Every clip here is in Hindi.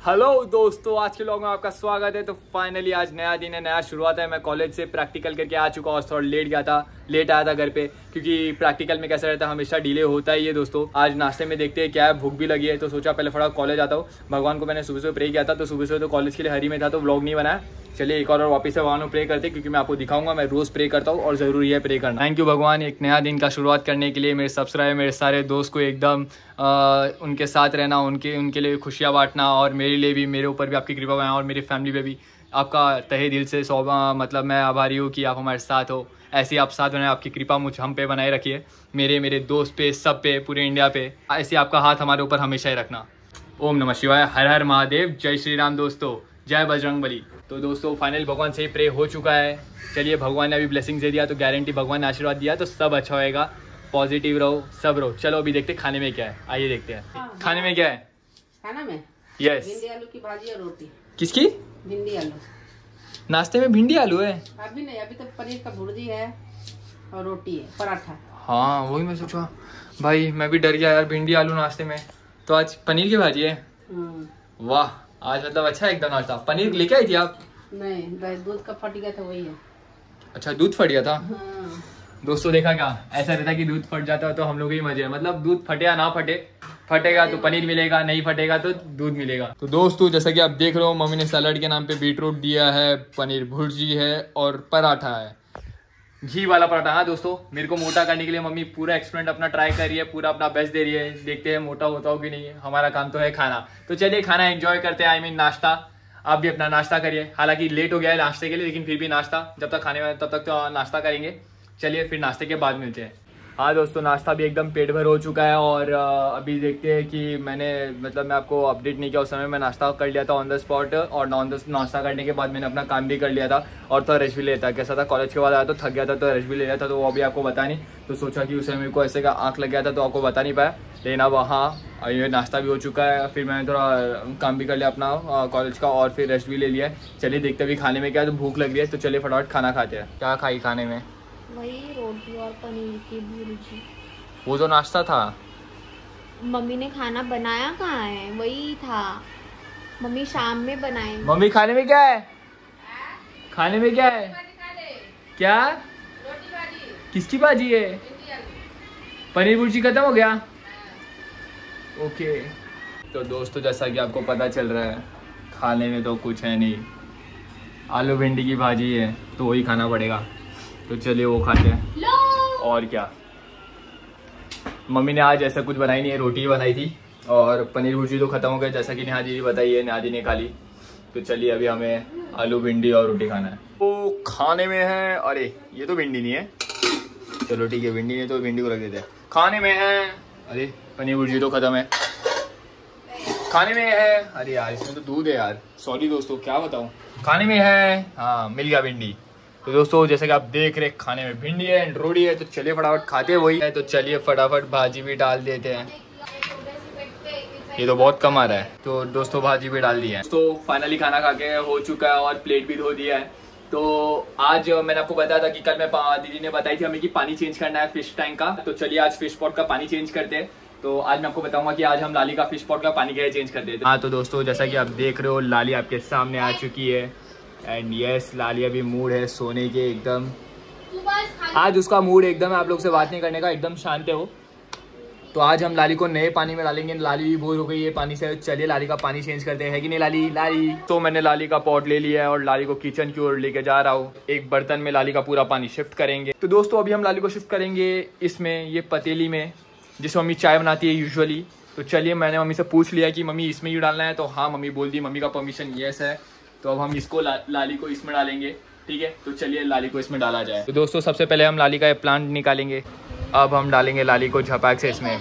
हेलो दोस्तों, आज के व्लॉग में आपका स्वागत है। तो फाइनली आज नया दिन है, नया शुरुआत है। मैं कॉलेज से प्रैक्टिकल करके आ चुका हूँ और थोड़ा लेट आया था घर पे, क्योंकि प्रैक्टिकल में कैसा रहता है, हमेशा डिले होता ही है दोस्तों। आज नाश्ते में देखते हैं क्या है, भूख भी लगी है तो सोचा पहले थोड़ा कॉलेज आता हूँ। भगवान को मैंने सुबह सुबह प्रे किया था, तो सुबह सुबह तो कॉलेज के लिए हरी में था तो व्लॉग नहीं बनाया। चलिए एक और वापस से भगवान को प्रे करते, क्योंकि मैं आपको दिखाऊंगा, मैं रोज़ प्रे करता हूँ और ज़रूरी है प्रे करना। थैंक यू भगवान, एक नया दिन का शुरुआत करने के लिए। मेरे सब्सक्राइबर, मेरे सारे दोस्त को एकदम उनके साथ रहना, उनके लिए खुशियाँ बांटना, और मेरे लिए भी, मेरे ऊपर भी आपकी कृपा बनाना, और मेरी फैमिली पे भी आपका तहे दिल से मतलब मैं आभारी हूँ कि आप हमारे साथ हो। ऐसे ही आप साथ बनाए, आपकी कृपा हम पे बनाए रखिए, मेरे दोस्त पे, सब पे, पूरे इंडिया पे। ऐसे आपका हाथ हमारे ऊपर हमेशा ही रखना। ओम नमः शिवाय, हर हर महादेव, जय श्री राम दोस्तों, जय बजरंगबली। तो दोस्तों फाइनल भगवान से ही प्रे हो चुका है। चलिए, भगवान ने अभी ब्लेसिंग दे दिया तो गारंटी भगवान ने आशीर्वाद दिया तो सब अच्छा होएगा। पॉजिटिव रहो, सब रहो। चलो अभी देखते खाने में क्या है, आइए देखते हैं खाने में क्या है। खाना में यस, भिंडी आलू की भाजी और रोटी। किसकी? भिंडी आलू। नाश्ते में भिंडी आलू है? अभी नहीं, अभी तो पनीर का भुर्जी है और रोटी है, पराठा। हाँ वही मैं सोचा भाई, मैं भी डर गया यार, भिंडी आलू नाश्ते में। तो आज पनीर की भाजी है। वाह, आज मतलब अच्छा एकदम नाश्ता। पनीर लेके आई थी आप? नहीं, दूध का फट गया था, वही है। अच्छा, दूध फट गया था। हाँ। दोस्तों देखा क्या, ऐसा रहता है कि दूध फट जाता है तो हम लोग ही मजे है। मतलब दूध फटे या ना फटे, फटेगा तो पनीर मिलेगा, नहीं फटेगा तो दूध मिलेगा। तो दोस्तों जैसा कि आप देख रहे हो, मम्मी ने सलाद के नाम पे बीटरूट दिया है, पनीर भुर्जी है और पराठा है, घी वाला पराठा। हाँ दोस्तों, मेरे को मोटा करने के लिए मम्मी पूरा एक्सपेरिमेंट अपना ट्राई कर रही है, पूरा अपना बेस्ट दे रही है। देखते हैं मोटा होता हो कि नहीं। हमारा काम तो है खाना। तो चलिए खाना एंजॉय करते हैं, आई मीन नाश्ता। आप भी अपना नाश्ता करिए। हालांकि लेट हो गया है नाश्ते के लिए, लेकिन फिर भी नाश्ता जब तक खाने में तब तक तो नाश्ता करेंगे। चलिए फिर नाश्ते के बाद मिलते हैं। हाँ दोस्तों, नाश्ता भी एकदम पेट भर हो चुका है और अभी देखते हैं कि मैं आपको अपडेट नहीं किया, उस समय मैं नाश्ता कर लिया था ऑन द स्पॉट, और नाश्ता करने के बाद मैंने अपना काम भी कर लिया था और थोड़ा रेस्ट भी लिया था। कैसा था, कॉलेज के बाद आया तो थक गया था तो रेस्ट भी ले लिया था, तो वो अभी आपको बता नहीं। तो सोचा कि उस समय मेरे को ऐसे का आँख लग गया था तो आपको बता नहीं पाया। लेकिन अब हाँ, ये नाश्ता भी हो चुका है, फिर मैंने थोड़ा काम भी कर लिया अपना कॉलेज का, और फिर रेस्ट भी ले लिया है। चलिए देखते अभी खाने में क्या है। तो भूख लग रही है तो चलिए फटाफट खाना खाते हैं। क्या खाई खाने में? वही रोटी और पनीर की भुर्जी। वो जो नाश्ता था, मम्मी ने खाना बनाया कहाँ है, वही था। मम्मी शाम में बनाएंगे। मम्मी खाने में क्या है? खाने में क्या है? क्या? रोटी भाजी। किसकी भाजी है? पनीर भुर्जी खत्म हो गया? ओके। तो दोस्तों जैसा कि आपको पता चल रहा है, खाने में तो कुछ है नहीं, आलू भिंडी की भाजी है तो वही खाना पड़ेगा। तो चलिए वो खाते हैं। और क्या, मम्मी ने आज ऐसा कुछ बनाई नहीं है, रोटी बनाई थी और पनीर भुर्जी तो खत्म हो गया, जैसा कि नेहा जी ने बताई है, नेहा जी ने खा ली। तो चलिए अभी हमें आलू भिंडी और रोटी खाना है। तो खाने में है, अरे ये तो भिंडी नहीं है, चलो ठीक है, भिंडी नहीं तो भिंडी को रख देते हैं। खाने में है, अरे पनीर भुर्जी तो खत्म है। खाने में है, अरे यार इसमें तो दूध है यार, सॉरी दोस्तों क्या बताऊँ। खाने में है, हाँ मिल गया भिंडी। तो दोस्तों जैसे कि आप देख रहे, खाने में भिंडी है एंड रोटी है, तो चलिए फटाफट खाते हैं वही है। तो चलिए फटाफट भाजी भी डाल देते हैं। ये तो बहुत कम आ रहा है, तो दोस्तों भाजी भी डाल दी है। तो फाइनली खाना खा के हो चुका है और प्लेट भी धो दिया है। तो आज मैंने आपको बताया था कि कल मैं दीदी ने बताई थी हमें कि पानी चेंज करना है फिश टैंक का। तो चलिए आज फिश पॉट का पानी चेंज करते हैं। तो आज मैं आपको बताऊंगा कि आज हम लाली का फिश पॉट का पानी कैसे चेंज करते हैं। हाँ तो दोस्तों जैसा कि आप देख रहे हो, लाली आपके सामने आ चुकी है एंड यस, लाली अभी मूड है सोने के एकदम। आज उसका मूड एकदम है आप लोग से बात नहीं करने का, एकदम शांत है वो। तो आज हम लाली को नए पानी में डालेंगे, लाली भी बोर हो गई है पानी से। चलिए लाली का पानी चेंज करते हैं कि नहीं लाली। तो मैंने लाली का पॉट ले लिया है और लाली को किचन की ओर लेके जा रहा हूँ। एक बर्तन में लाली का पूरा पानी शिफ्ट करेंगे। तो दोस्तों अभी हम लाली को शिफ्ट करेंगे इसमें, ये पतीली में जिसमें मम्मी चाय बनाती है यूजुअली। तो चलिए मैंने मम्मी से पूछ लिया कि मम्मी इसमें ही डालना है, तो हाँ मम्मी बोल दी, मम्मी का परमिशन यस है। तो अब हम इसको लाली को इसमें डालेंगे, ठीक है। तो चलिए लाली को इसमें डाला जाए। तो दोस्तों सबसे पहले हम लाली का प्लांट निकालेंगे। अब हम डालेंगे लाली को झपाक से इसमें।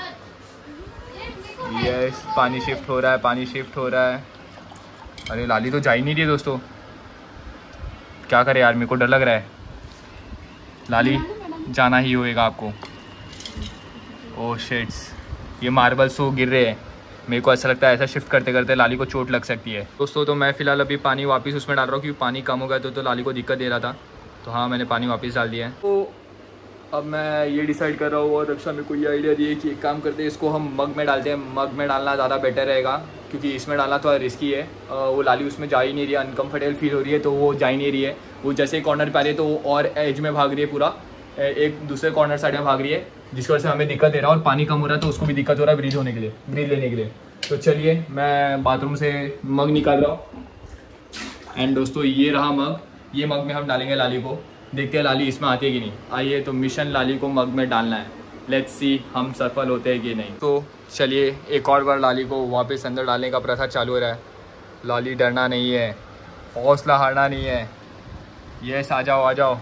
यस, पानी शिफ्ट हो रहा है। अरे लाली तो जा ही नहीं रही दोस्तों, क्या करे यार, मेरे को डर लग रहा है। लाली जाना ही होएगा आपको। ओह शिट्स, ये मार्बल्स तो गिर रहे हैं। मेरे को ऐसा लगता है ऐसा शिफ्ट करते करते लाली को चोट लग सकती है। दोस्तों तो मैं फिलहाल अभी पानी वापस उसमें डाल रहा हूँ, क्योंकि पानी कम हो गया तो लाली को दिक्कत दे रहा था। तो हाँ मैंने पानी वापस डाल दिया है। तो अब मैं ये डिसाइड कर रहा हूँ और रक्षा मेरे को ये आइडिया दिए कि एक काम करते हैं, इसको हम मग में डालते हैं। मग में डालना ज़्यादा बेटर रहेगा क्योंकि इसमें डालना थोड़ा रिस्की है। वो लाली उसमें जा ही नहीं रही है, अनकम्फर्टेबल फील हो रही है तो वो जा ही नहीं रही है। वो जैसे ही कॉर्नर पे आ रही है तो वो और एज में भाग रही है, पूरा एक दूसरे कॉर्नर साइड में भाग रही है, जिसकी वजह से हमें दिक्कत दे रहा है और पानी कम हो रहा है तो उसको भी दिक्कत हो रहा है ब्रीथ लेने के लिए। तो चलिए मैं बाथरूम से मग निकाल रहा हूँ। एंड दोस्तों ये रहा मग, ये मग में हम डालेंगे लाली को। देखते हैं लाली इसमें आती है कि नहीं। आइए तो मिशन लाली को मग में डालना है, लेट्स सी हम सफल होते हैं कि नहीं। तो चलिए एक और बार लाली को वापस अंदर डालने का प्रथा चालू हो रहा है। लाली डरना नहीं है, हौसला हारना नहीं है। यस आ जाओ आ जाओ,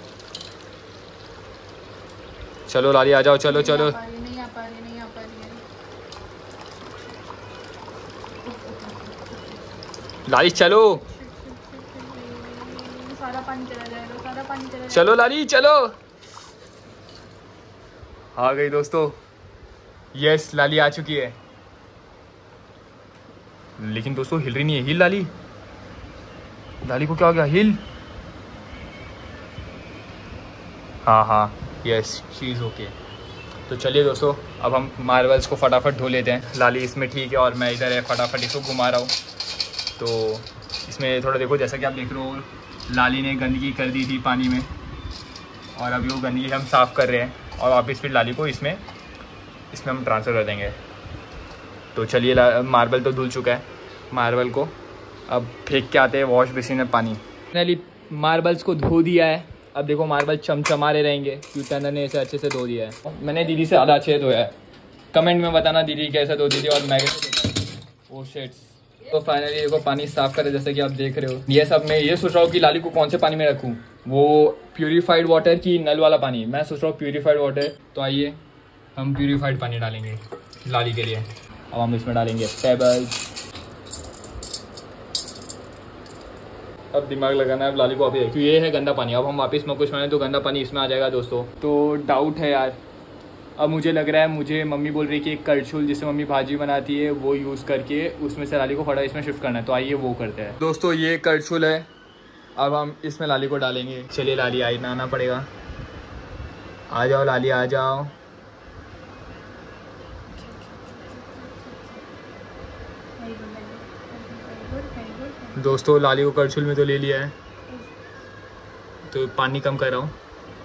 चलो लाली आ जाओ, चलो चलो। नहीं आ पा रही है। लाली चलो, सारा पानी चला जाएगा, चलो लाली चलो। आ गई दोस्तों, यस लाली आ चुकी है। लेकिन दोस्तों हिल रही नहीं है। हिल लाली, लाली को क्या हो गया? हिल। हाँ यस शी इज़ ओके। तो चलिए दोस्तों अब हम मार्बल्स को फटाफट धो लेते हैं। लाली इसमें ठीक है और मैं इधर है फटाफट इसको घुमा रहा हूँ। तो इसमें थोड़ा देखो, जैसा कि आप देख रहे हो लाली ने गंदगी कर दी थी पानी में और अभी वो गंदगी हम साफ़ कर रहे हैं और वापस फिर लाली को इसमें हम ट्रांसफ़र कर देंगे। तो चलिए मार्बल तो धुल चुका है, मार्बल को अब फेंक के आते हैं वॉश बेसिन में पानी। फाइनली मार्बल्स को धो दिया है। अब देखो मार्बल चमचमारे रहेंगे क्योंकि टंडन ने इसे अच्छे से धो दिया है। मैंने दीदी से ज़्यादा अच्छे से धोया है। कमेंट में बताना दीदी कैसे धो दी थी और मैं कैसे। ओह शिट्स। तो फाइनली देखो पानी साफ करे जैसे कि आप देख रहे हो। ये सब मैं ये सोच रहा हूँ कि लाली को कौन से पानी में रखूँ, वो प्यूरीफाइड वाटर की नल वाला पानी। मैं सोच रहा हूँ प्यूरीफाइड वाटर। तो आइए हम प्यूरीफाइड पानी डालेंगे लाली के लिए। अब हम इसमें डालेंगे पेबल्स। अब दिमाग लगाना है अब लाली को अभी, क्योंकि ये है गंदा पानी। अब हम वापस में कुछ बनाए तो गंदा पानी इसमें आ जाएगा दोस्तों। तो डाउट है यार। अब मुझे लग रहा है, मुझे मम्मी बोल रही है कि एक करछुल जिससे मम्मी भाजी बनाती है वो यूज़ करके उसमें से लाली को फटा इसमें शिफ्ट करना है। तो आइए वो करते हैं दोस्तों। ये करछुल है, अब हम इसमें लाली को डालेंगे। चलिए लाली आना पड़ेगा। आ जाओ लाली आ जाओ। दोस्तों लाली को करछुल में तो ले लिया है, तो पानी कम कर रहा हूँ।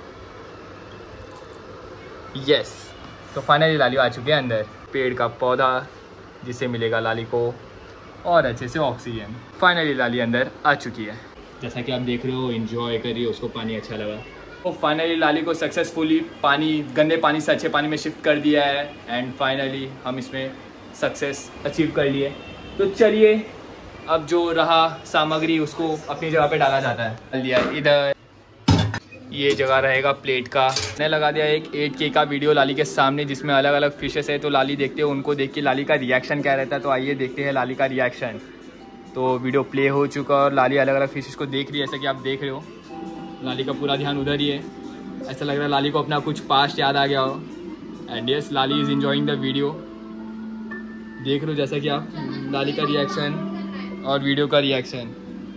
यस, तो फाइनली लाली आ चुकी है अंदर। पेड़ का पौधा जिससे मिलेगा लाली को और अच्छे से ऑक्सीजन। फाइनली लाली अंदर आ चुकी है, जैसा कि आप देख रहे हो एंजॉय कर रही है, उसको पानी अच्छा लगा। तो फाइनली लाली को सक्सेसफुली गंदे पानी से अच्छे पानी में शिफ्ट कर दिया है एंड फाइनली हम इसमें सक्सेस अचीव कर लिए। तो चलिए अब जो रहा सामग्री उसको अपनी जगह पे डाला जाता है। डाल दिया इधर, ये जगह रहेगा प्लेट का। मैंने लगा दिया एक 8K का वीडियो लाली के सामने जिसमें अलग अलग फिशेस है। तो लाली देखते हैं, उनको देख के लाली का रिएक्शन क्या रहता है। तो आइए देखते हैं लाली का रिएक्शन। तो वीडियो प्ले हो चुका और लाली अलग अलग फिशेस को देख रही है। जैसा कि आप देख रहे हो लाली का पूरा ध्यान उधर ही है। ऐसा लग रहा है लाली को अपना कुछ पास्ट याद आ गया हो। And yes Lali is enjoying the video. देख रहे हो जैसा कि आप लाली का रिएक्शन और वीडियो का रिएक्शन।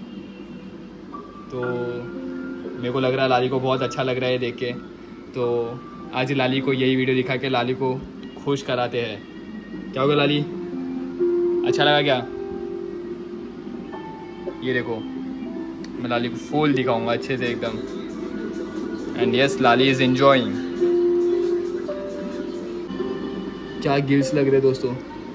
तो मेरे को लग रहा है लाली को बहुत अच्छा लग रहा है देख के। तो आज लाली को यही वीडियो दिखा के लाली को खुश कराते हैं। क्या होगा लाली, अच्छा लगा क्या? ये देखो मैं लाली को फुल दिखाऊंगा अच्छे से एकदम। And yes Lali is enjoying. क्या गिल्स लग रहे दोस्तों,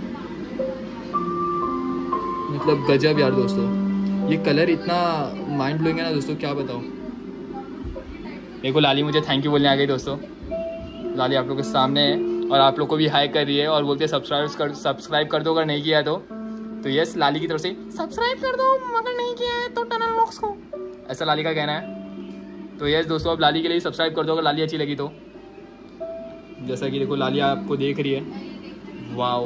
मतलब गजब यार दोस्तों। ये कलर इतना माइंड ब्लोइंग है ना दोस्तों, क्या बताऊँ। देखो लाली मुझे थैंक यू बोलने आ गई दोस्तों। लाली आप लोग के सामने है और आप लोग को भी हाई कर रही है और बोलते हैं सब्सक्राइब कर दो अगर नहीं किया है तो यस लाली की तरफ से सब्सक्राइब कर दो अगर नहीं किया है तो टनल व्लॉग्स को, ऐसा लाली का कहना है। तो यस दोस्तों अब लाली के लिए सब्सक्राइब कर दो अगर लाली अच्छी लगी तो। जैसा कि देखो लाली आपको देख रही है, वाओ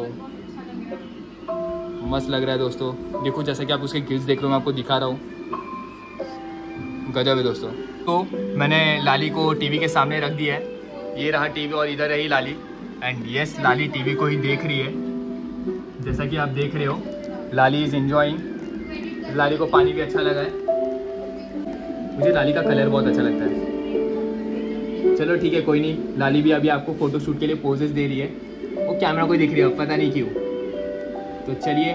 मस्त लग रहा है दोस्तों। देखो जैसा कि आप उसके गिल्स देख रहे हो, मैं आपको दिखा रहा हूँ, गजब है दोस्तों। तो मैंने लाली को टीवी के सामने रख दिया है। ये रहा टीवी और इधर रही Lali. And yes Lali TV को ही देख रही है। जैसा कि आप देख रहे हो लाली इज़ एंजॉइंग। लाली को पानी भी अच्छा लगा है। मुझे लाली का कलर बहुत अच्छा लगता है। चलो ठीक है, कोई नहीं। लाली भी अभी आपको फोटो शूट के लिए पोजेस दे रही है, वो कैमरा को दिख रही है, पता नहीं क्यों। तो चलिए,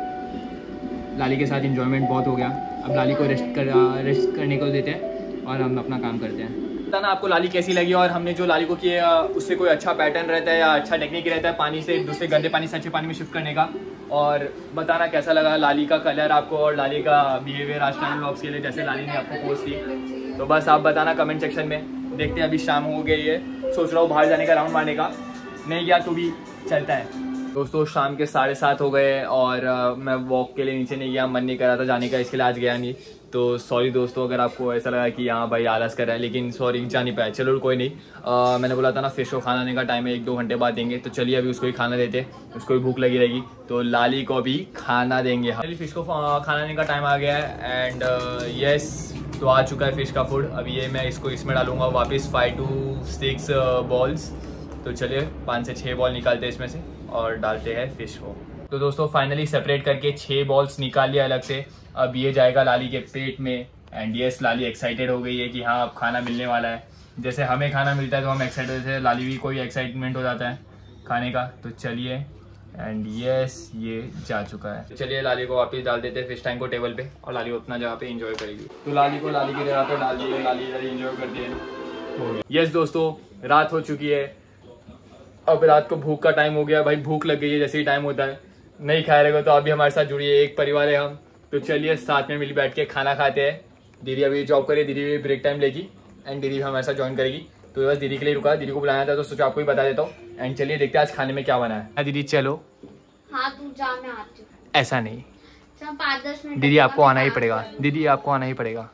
लाली के साथ एंजॉयमेंट बहुत हो गया। अब लाली को रेस्ट करने को देते हैं और हम अपना काम करते हैं। बताना आपको लाली कैसी लगी, और हमने जो लाली को किया उससे कोई अच्छा पैटर्न रहता है या अच्छा टेक्निक रहता है पानी से दूसरे गंदे पानी से अच्छे पानी में शिफ्ट करने का। और बताना कैसा लगा लाली का कलर आपको और लाली का बिहेवियर आज टाइम व्लॉग्स के लिए, जैसे लाली ने आपको पोस्ट की। तो बस आप बताना कमेंट सेक्शन में। देखते हैं, अभी शाम हो गई है, सोच रहा हूँ बाहर जाने का, राउंड मारने का। नहीं गया तो भी चलता है। दोस्तों शाम के 7:30 हो गए और मैं वॉक के लिए नीचे नहीं गया, मन नहीं कर रहा था जाने का, इसके लिए आज गया नहीं। तो सॉरी दोस्तों अगर आपको ऐसा लगा कि हाँ भाई आलस कर रहा है, लेकिन सॉरी जा नहीं पाया। चलो कोई नहीं, मैंने बोला था ना फिश को खाना देने का टाइम है, 1-2 घंटे बाद देंगे। तो चलिए अभी उसको ही खाना देते, उसको भी भूख लगी रहेगी, तो लाली को भी खाना देंगे। चलिए फिश को खाना देने का टाइम आ गया है। एंड यस, तो आ चुका है फिश का फूड। अभी ये मैं इसको इसमें डालूंगा वापस 5 to 6 बॉल्स। तो चलिए 5 से 6 बॉल निकालते हैं इसमें से और डालते हैं फिश को। तो दोस्तों फाइनली सेपरेट करके 6 बॉल्स निकाल लिया अलग से। अब ये जाएगा लाली के पेट में। एंड यस, लाली एक्साइटेड हो गई है कि हाँ अब खाना मिलने वाला है। जैसे हमें खाना मिलता है तो हम एक्साइटेड होते हैं, लाली भी कोई एक्साइटमेंट हो जाता है खाने का। तो चलिए, एंड यस ये जा चुका है। तो चलिए लाली को वापस डाल देते हैं फिश टैंक को टेबल पे, और लाली अपना जगह पे एंजॉय करेगी। तो लाली को लाली की जगह पे डाल दिए, लाली इधर एंजॉय करती है। यस दोस्तों, रात हो चुकी है, अब रात को भूख का टाइम हो गया। भाई भूख लग गई है, जैसे ही टाइम होता है नहीं खाए रहेगा तो अभी हमारे साथ जुड़िए, एक परिवार है हम। तो चलिए साथ में मिल बैठ के खाना खाते हैं। दीदी अभी जॉब करिए, दीदी भी ब्रेक टाइम लेगी एंड दीदी भी हमारे साथ ज्वाइन करेगी। तो बस दीदी के लिए रुका, दीदी को बुलाया था तो सोचा आपको ही बता देता हूँ। एंड चलिए देखते हैं आज खाने में क्या बना है। दीदी चलो। हाँ तू जा, मैं आती हूँ। ऐसा नहीं, चल 5-10 मिनट दीदी आपको आना ही पड़ेगा, दीदी आपको आना ही पड़ेगा।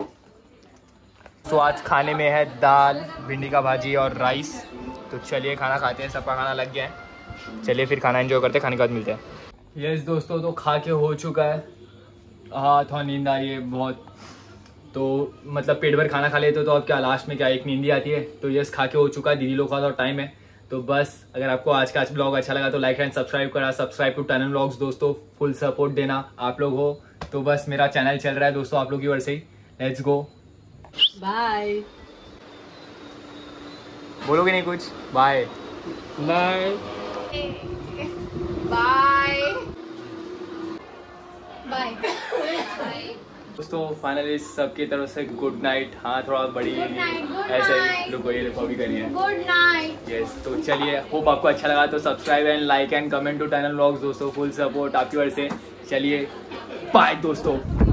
तो आज खाने में है दाल, भिंडी का भाजी और राइस। तो चलिए खाना खाते हैं, सबका खाना लग गया है। चलिए फिर खाना एंजॉय करते हैं, खाने के बाद मिलते हैं। यस दोस्तों, तो खा के हो चुका है। हाँ थोड़ा नींद आ रही है बहुत, तो मतलब पेट भर खाना खा लेते तो अब क्या लास्ट में क्या एक नींद ही आती है। तो यस खा के हो चुका है, दीदी लोग का तो टाइम है। तो बस अगर आपको आज का ब्लॉग अच्छा लगा तो लाइक एंड सब्सक्राइब करा, सब्सक्राइब टू टनल व्लॉग्स दोस्तों। फुल सपोर्ट देना आप लोग हो तो बस मेरा चैनल चल रहा है दोस्तों आप लोग की वजह से ही। Let's go, bye. बोलोगे नहीं कुछ? Bye bye bye bye. दोस्तों फाइनली सबकी तरफ से गुड नाइट। हाँ थोड़ा बड़ी Good night, good ऐसे ही night. लोग ये देखो भी करिए। Good night. यस तो चलिए, होप आपको अच्छा लगा तो subscribe and like and comment to tunnel vlogs दोस्तों। फुल सपोर्ट आपकी वजह से। चलिए बाय दोस्तों।